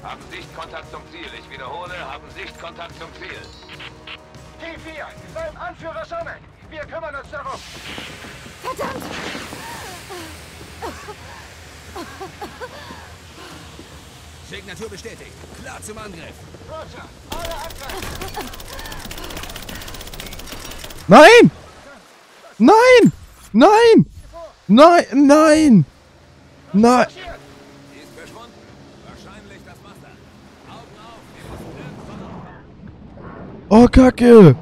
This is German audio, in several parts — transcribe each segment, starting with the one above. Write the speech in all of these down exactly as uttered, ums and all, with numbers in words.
Haben Sichtkontakt zum Ziel. Ich wiederhole, haben Sichtkontakt zum Ziel. T vier, beim Anführer Sonne. Wir kümmern uns darum. Verdammt! Signatur bestätigt. Klar zum Angriff. Roger, alle angreifen. Nein! Nein! Nein! Nein! Nein! Nein! Sie ist verschwunden. Wahrscheinlich das Wasser. Augen auf, wir müssen irgendwann aufkommen. Oh, Kacke!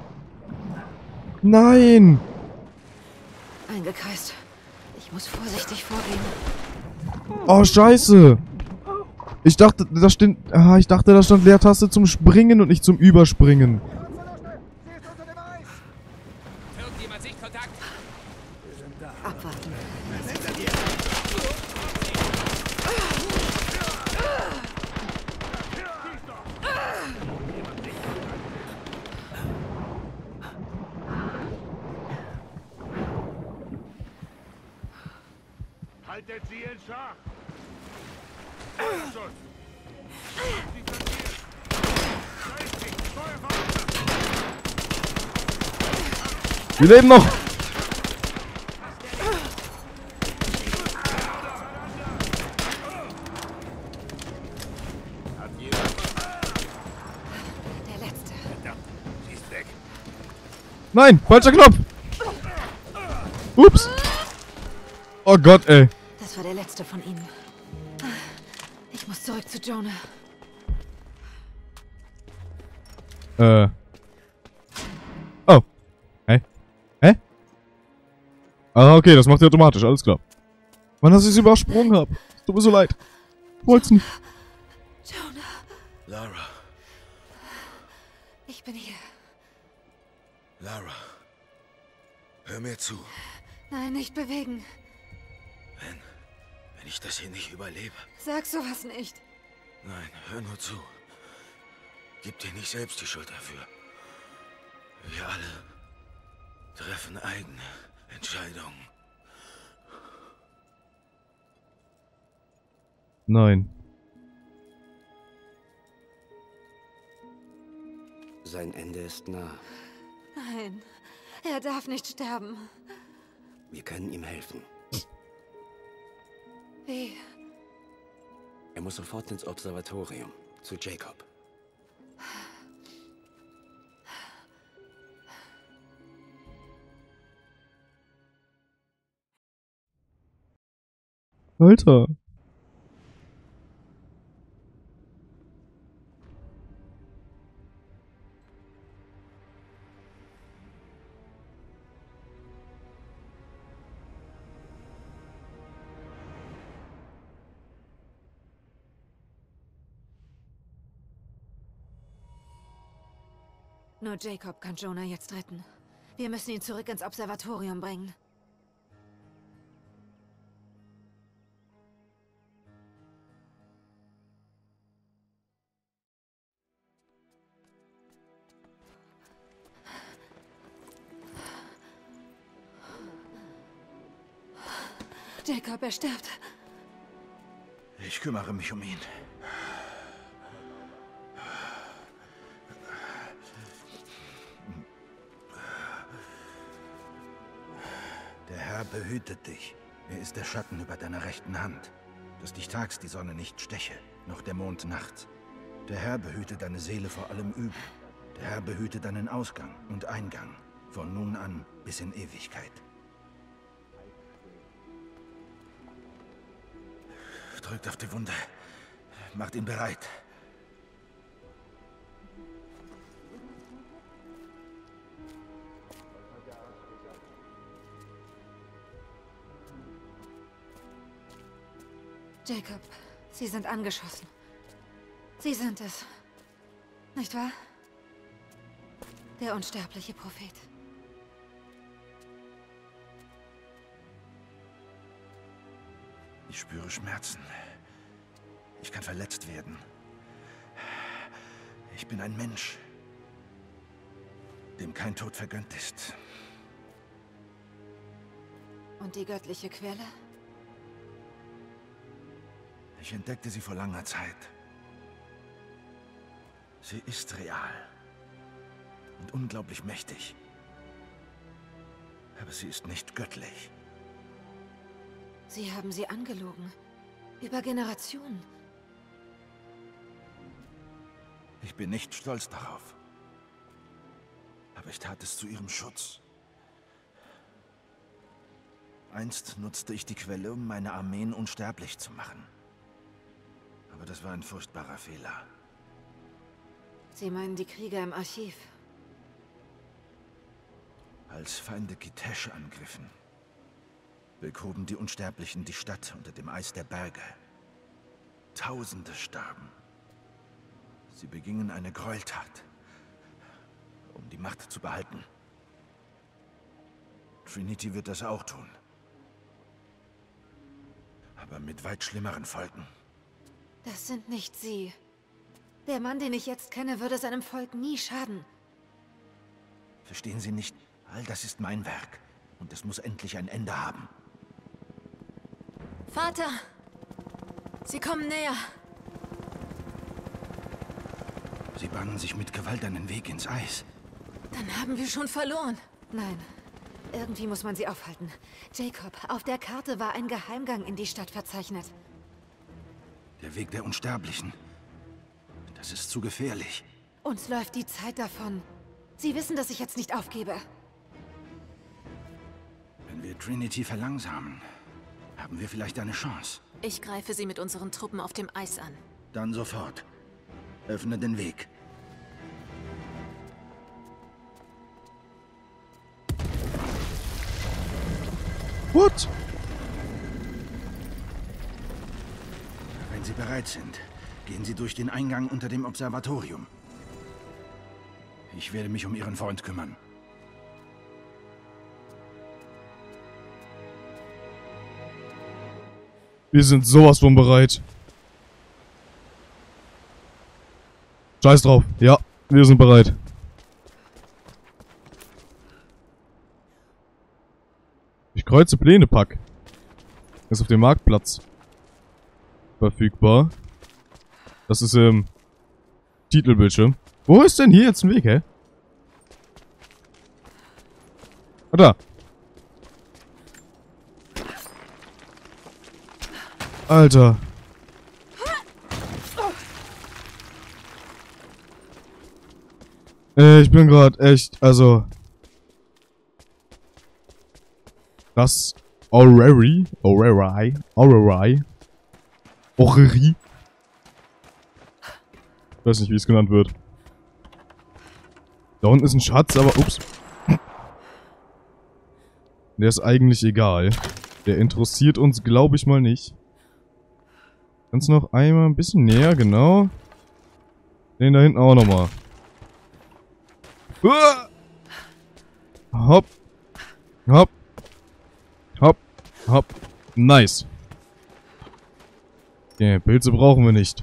Nein! Eingekreist. Ich muss vorsichtig vorgehen. Oh, scheiße! Ich dachte, da steht, ah, ich dachte, da stand Leertaste zum Springen und nicht zum Überspringen. Sie ist unter dem Eis. Irgendjemand Sichtkontakt? Abwarten. Haltet sie in Schach. Feuerschuss. Sie tangiert. Seismig, Feuerverursacht. Wir leben noch! Der letzte. Verdammt, sie ist weg. Nein! Falscher Knopf! Ups! Oh Gott, ey. Das war der letzte von ihnen. Ich muss zurück zu Jonah. Äh. Oh. Hä? Hä? Ah, okay, das macht ihr automatisch, alles klar. Mann, dass ich es übersprungen habe. Tut mir so leid. Wollt's nicht. Jonah, Lara, ich bin hier. Lara. Hör mir zu. Nein, nicht bewegen. Wenn, wenn ich das hier nicht überlebe. Sag sowas nicht. Nein, hör nur zu. Gib dir nicht selbst die Schuld dafür. Wir alle treffen eigene Entscheidungen. Nein. Sein Ende ist nah. Nein, er darf nicht sterben. Wir können ihm helfen. Wie? Er muss sofort ins Observatorium, zu Jacob. Alter. Nur Jacob kann Jonah jetzt retten. Wir müssen ihn zurück ins Observatorium bringen. Jacob, er stirbt. Ich kümmere mich um ihn. Der Herr behütet dich. Er ist der Schatten über deiner rechten Hand, dass dich tags die Sonne nicht steche, noch der Mond nachts. Der Herr behüte deine Seele vor allem Übel. Der Herr behüte deinen Ausgang und Eingang, von nun an bis in Ewigkeit. Drückt auf die Wunde. Macht ihn bereit. Jacob, Sie sind angeschossen. Sie sind es. Nicht wahr? Der unsterbliche Prophet. Ich spüre Schmerzen. Ich kann verletzt werden. Ich bin ein Mensch, dem kein Tod vergönnt ist. Und die göttliche Quelle? Ich entdeckte sie vor langer Zeit. Sie ist real. Und unglaublich mächtig. Aber sie ist nicht göttlich. Sie haben sie angelogen. Über Generationen. Ich bin nicht stolz darauf. Aber ich tat es zu ihrem Schutz. Einst nutzte ich die Quelle, um meine Armeen unsterblich zu machen. Aber das war ein furchtbarer Fehler. Sie meinen die Krieger im Archiv? Als Feinde Kitesh angriffen, begruben die Unsterblichen die Stadt unter dem Eis der Berge. Tausende starben. Sie begingen eine Gräueltat, um die Macht zu behalten. Trinity wird das auch tun. Aber mit weit schlimmeren Folgen. Das sind nicht Sie. Der Mann, den ich jetzt kenne, würde seinem Volk nie schaden. Verstehen Sie nicht? All das ist mein Werk. Und es muss endlich ein Ende haben. Vater! Sie kommen näher. Sie bahnen sich mit Gewalt einen Weg ins Eis. Dann haben wir schon verloren. Nein. Irgendwie muss man sie aufhalten. Jacob, auf der Karte war ein Geheimgang in die Stadt verzeichnet. Der Weg der Unsterblichen. Das ist zu gefährlich. Uns läuft die Zeit davon. Sie wissen, dass ich jetzt nicht aufgebe. Wenn wir Trinity verlangsamen, haben wir vielleicht eine Chance. Ich greife sie mit unseren Truppen auf dem Eis an. Dann sofort. Öffne den Weg. What? Wenn Sie bereit sind, gehen Sie durch den Eingang unter dem Observatorium. Ich werde mich um Ihren Freund kümmern. Wir sind sowas von bereit. Scheiß drauf. Ja, wir sind bereit. Ich kreuze Pläne, Pack. Ist auf dem Marktplatz verfügbar. Das ist im Titelbildschirm. Wo ist denn hier jetzt ein Weg, hä? Ah, da. Alter. Äh, ich bin gerade echt, also... Das... Orrery. Orrery. Orrery. Orrery. Ich weiß nicht, wie es genannt wird. Da unten ist ein Schatz, aber... Ups. Der ist eigentlich egal. Der interessiert uns, glaube ich mal, nicht. Kannst noch einmal ein bisschen näher, genau. Den da hinten auch nochmal. Uh! Hopp. Hopp. Hopp. Hopp. Nice. Okay, Pilze brauchen wir nicht.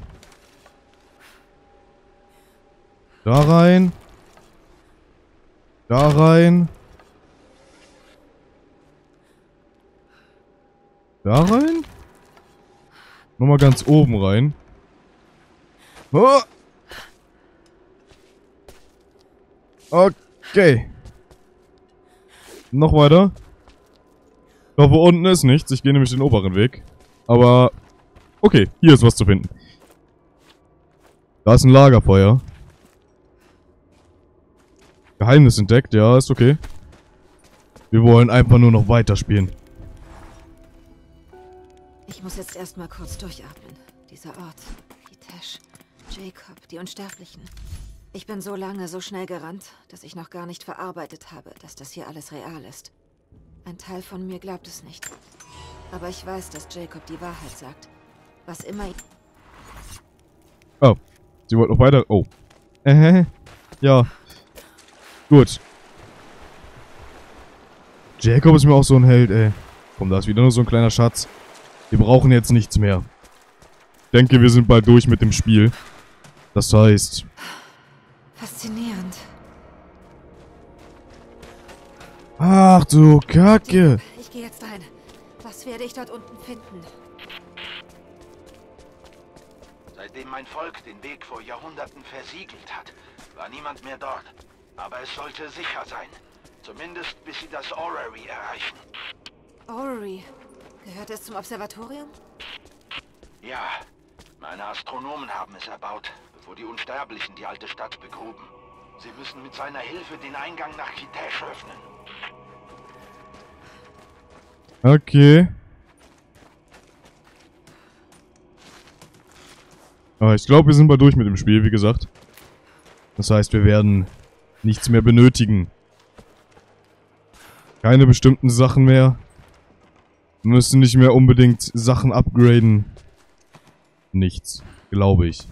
Da rein. Da rein. Da rein. Nochmal ganz oben rein. Oh. Okay. Noch weiter. Ich hoffe, unten ist nichts. Ich gehe nämlich den oberen Weg. Aber, okay, hier ist was zu finden. Da ist ein Lagerfeuer. Geheimnis entdeckt, ja, ist okay. Wir wollen einfach nur noch weiterspielen. Ich muss jetzt erstmal kurz durchatmen. Dieser Ort, Kitesh, Jacob, die Unsterblichen. Ich bin so lange, so schnell gerannt, dass ich noch gar nicht verarbeitet habe, dass das hier alles real ist. Ein Teil von mir glaubt es nicht. Aber ich weiß, dass Jacob die Wahrheit sagt. Was immer... Oh, sie wollte noch weiter... Oh. Äh, ja. Gut. Jacob ist mir auch so ein Held, ey. Komm, da ist wieder nur so ein kleiner Schatz. Wir brauchen jetzt nichts mehr. Ich denke, wir sind bald durch mit dem Spiel. Das heißt... Faszinierend. Ach du Kacke. Ich gehe jetzt rein. Was werde ich dort unten finden? Seid dem mein Volk den Weg vor Jahrhunderten versiegelt hat, war niemand mehr dort. Aber es sollte sicher sein. Zumindest bis sie das Orrery erreichen. Orrery. Gehört es zum Observatorium? Ja, meine Astronomen haben es erbaut, bevor die Unsterblichen die alte Stadt begruben. Sie müssen mit seiner Hilfe den Eingang nach Kitesh öffnen. Okay. Aber ich glaube, wir sind bald durch mit dem Spiel, wie gesagt. Das heißt, wir werden nichts mehr benötigen. Keine bestimmten Sachen mehr. Wir müssen nicht mehr unbedingt Sachen upgraden. Nichts, glaube ich.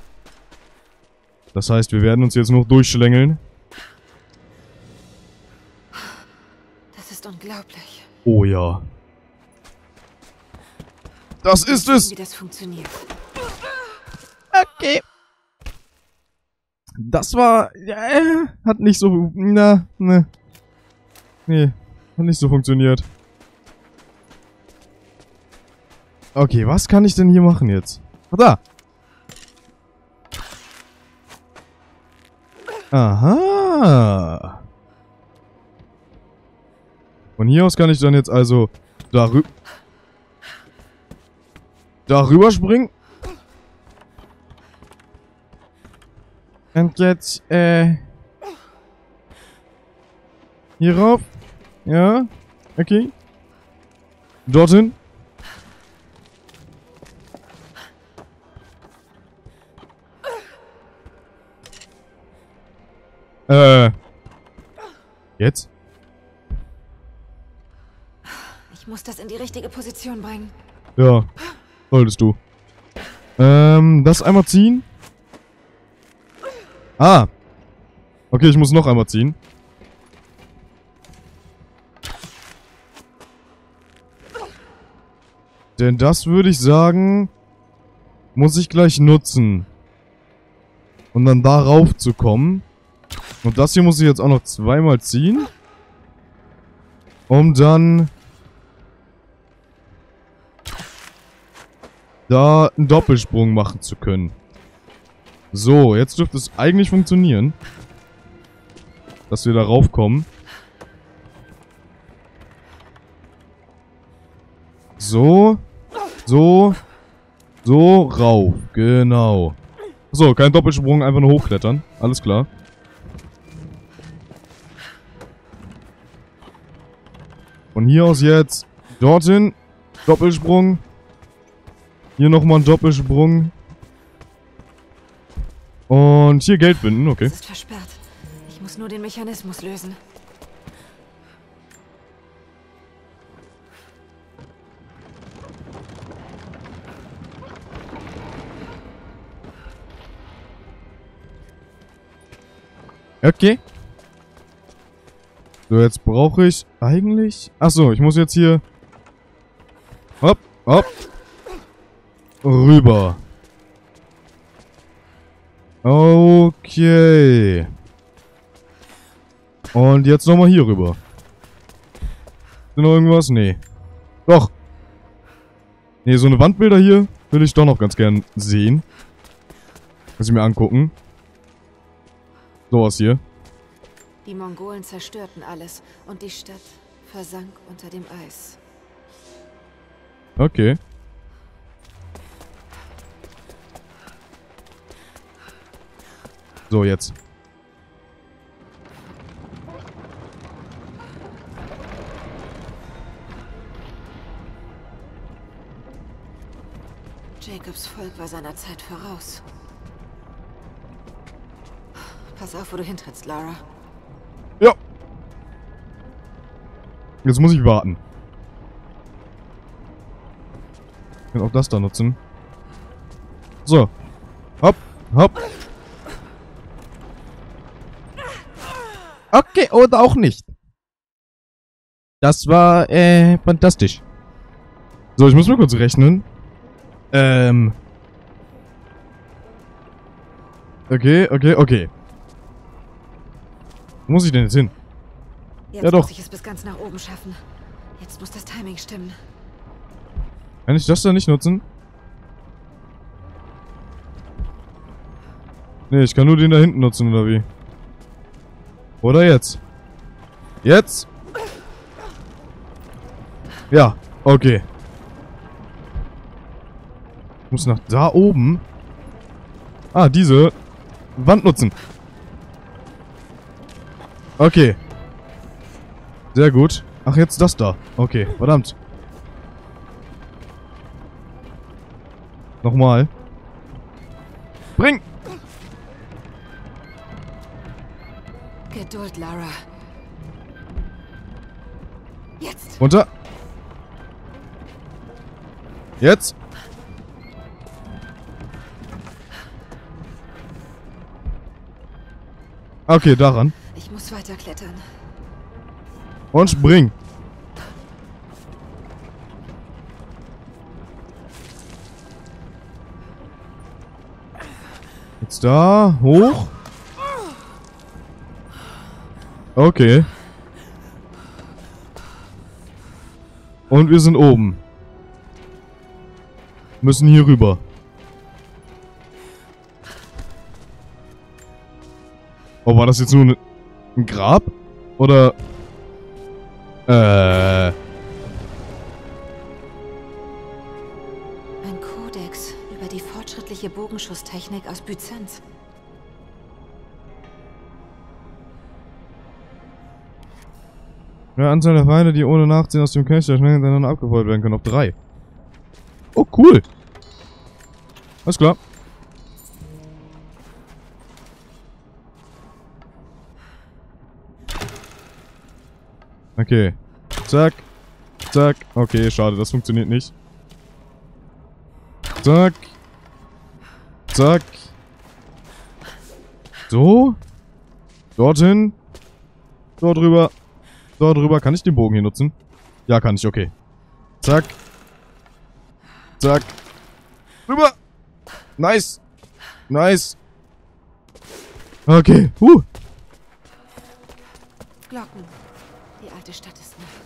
Das heißt, wir werden uns jetzt noch durchschlängeln. Das ist unglaublich. Oh ja. Das ist es! Wie das funktioniert. Okay. Das war... Ja, hat nicht so... Na, ne. Nee, hat nicht so funktioniert. Okay, was kann ich denn hier machen jetzt? Ah, da! Aha! Von hier aus kann ich dann jetzt also darüber... darüber springen. Und jetzt, äh... hier rauf. Ja. Okay. Dorthin. Äh. Jetzt? Ich muss das in die richtige Position bringen. Ja. Solltest du. Ähm, das einmal ziehen. Ah. Okay, ich muss noch einmal ziehen. Denn das würde ich sagen, muss ich gleich nutzen. Um dann darauf zu kommen. Und das hier muss ich jetzt auch noch zweimal ziehen. Um dann da einen Doppelsprung machen zu können. So, jetzt dürfte es eigentlich funktionieren. Dass wir da raufkommen. So. So. So, rauf. Genau. So, kein Doppelsprung, einfach nur hochklettern. Alles klar. Von hier aus jetzt dorthin. Doppelsprung. Hier nochmal ein Doppelsprung. Und hier Geld binden, okay. Es ist versperrt. Ich muss nur den Mechanismus lösen. Okay. So, jetzt brauche ich eigentlich... Achso, ich muss jetzt hier... Hopp, hopp. Rüber. Okay. Und jetzt nochmal hier rüber. Ist noch irgendwas? Nee. Doch. Nee, so eine Wandbilder hier will ich doch noch ganz gern sehen. Muss ich mir angucken. Sowas hier. Die Mongolen zerstörten alles und die Stadt versank unter dem Eis. Okay. So, jetzt. Jacobs Volk war seiner Zeit voraus. Pass auf, wo du hintrittst, Lara. Ja. Jetzt muss ich warten. Ich kann auch das da nutzen. So. Hopp, hopp. Okay, oder auch nicht. Das war, äh, fantastisch. So, ich muss mal kurz rechnen. Ähm. Okay, okay, okay. Wo muss ich denn jetzt hin? Jetzt Ja, doch. muss ich es bis ganz nach oben schaffen. Jetzt muss das Timing stimmen. Kann ich das da nicht nutzen? Nee, ich kann nur den da hinten nutzen, oder wie? Oder jetzt? Jetzt? Ja, okay. Ich muss nach da oben. Ah, diese Wand nutzen. Okay. Sehr gut. Ach, jetzt das da. Okay, verdammt. Nochmal. Bring! Geduld, Lara. Jetzt. Runter. Jetzt. Okay, daran. Ich muss weiter klettern. Und spring. Jetzt da. Hoch. Okay. Und wir sind oben. Müssen hier rüber. Oh, war das jetzt nur ein, ein Grab? Oder... Äh... Ein Kodex über die fortschrittliche Bogenschusstechnik aus Byzanz. Ja, Anzahl der Feinde, die ohne Nachziehen aus dem Cache schnell hintereinander abgebaut werden können, auf drei. Oh, cool. Alles klar. Okay. Zack. Zack. Okay, schade, das funktioniert nicht. Zack. Zack. So. Dorthin. Dort rüber. Dort rüber. Kann ich den Bogen hier nutzen? Ja, kann ich, okay. Zack. Zack. Rüber. Nice. Nice. Okay. Huh. Glocken. Die alte Stadt ist nah.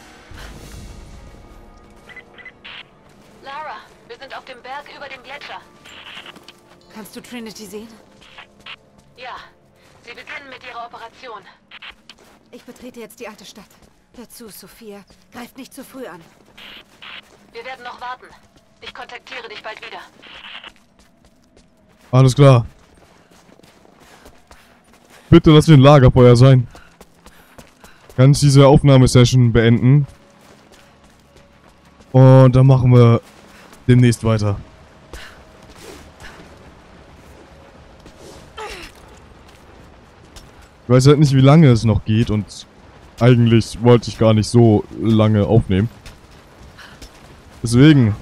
Lara, wir sind auf dem Berg über dem Gletscher. Kannst du Trinity sehen? Ja, sie beginnen mit ihrer Operation. Ich betrete jetzt die alte Stadt. Hör zu, Sophia. Greift nicht zu früh an. Wir werden noch warten. Ich kontaktiere dich bald wieder. Alles klar. Bitte lass mir ein Lagerfeuer sein. Kann ich diese Aufnahmesession beenden. Und dann machen wir demnächst weiter. Ich weiß halt nicht, wie lange es noch geht und eigentlich wollte ich gar nicht so lange aufnehmen. Deswegen.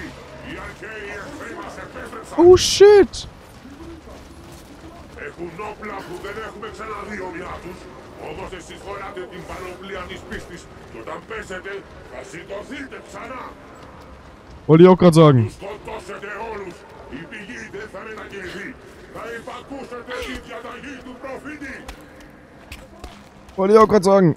Oh shit! Έχουν όπλα που δεν έχουμε ξαναδεί ομοιά τους. Όμως εσείς χωράτε την πανοπλία της πίστης και όταν πέσετε θα σηκωθείτε ξανά. Wollte ich auch gerade sagen. Τους σκοτώσετε όλους. Η πηγή δεν θα μετακινηθεί. Θα υπακούσετε τη διαταγή του προφήτη. Wollte ich auch gerade sagen.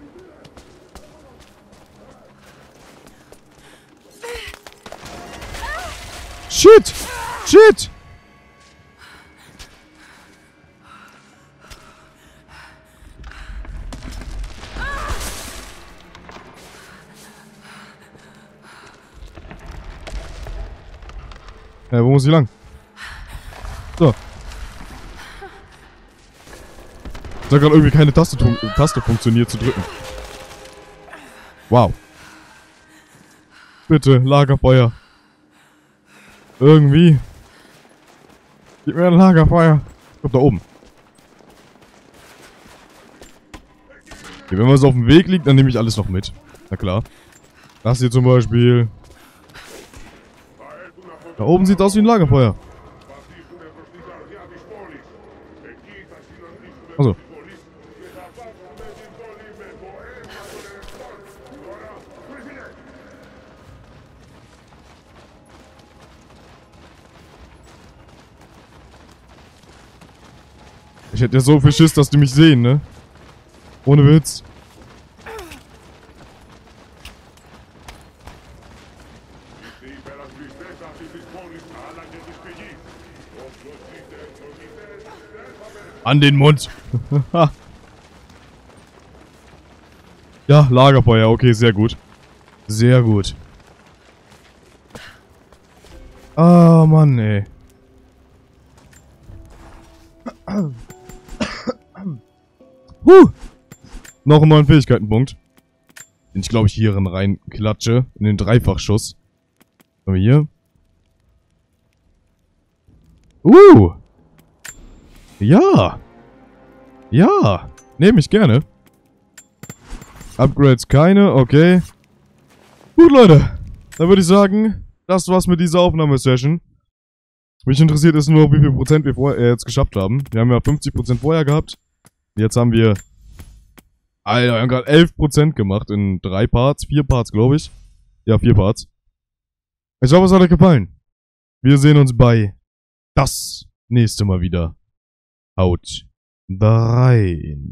Shit! Shit! Ja, wo muss ich lang? So. Da hat gerade irgendwie keine Taste, Taste funktioniert zu drücken. Wow. Bitte, Lagerfeuer. Irgendwie. Gib mir ein Lagerfeuer. Ich glaub, da oben. Okay, wenn was auf dem Weg liegt, dann nehme ich alles noch mit. Na klar. Das hier zum Beispiel. Da oben sieht aus wie ein Lagerfeuer. Also. Ich hätte ja so viel Schiss, dass die mich sehen, ne? Ohne Witz. Οι υπερασπιστές αυτής της πόλης αλλά και της πηγής. Όποιος An den Mund. Ja, Lagerfeuer. Okay, sehr gut. Sehr gut. Ah, Mann, ey. Huh. Noch einen neuen Fähigkeitenpunkt. Den ich, glaube ich, hierin reinklatsche. In den Dreifachschuss. Was haben wir hier? Uh. Ja. Ja. Nehme ich gerne. Upgrades keine, okay. Gut, Leute. Dann würde ich sagen, das war's mit dieser Aufnahmesession. Mich interessiert es nur, wie viel Prozent wir vorher, äh, jetzt geschafft haben. Wir haben ja fünfzig Prozent vorher gehabt. Jetzt haben wir... Alter, wir haben gerade elf Prozent gemacht in drei Parts. Vier Parts, glaube ich. Ja, vier Parts. Ich hoffe, es hat euch gefallen. Wir sehen uns bei das nächste Mal wieder. Haut rein.